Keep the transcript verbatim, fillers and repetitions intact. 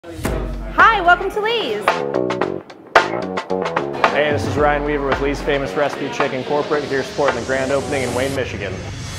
Hi, welcome to Lee's. Hey, this is Ryan Weaver with Lee's Famous Recipe Chicken Corporate, here supporting the grand opening in Wayne, Michigan.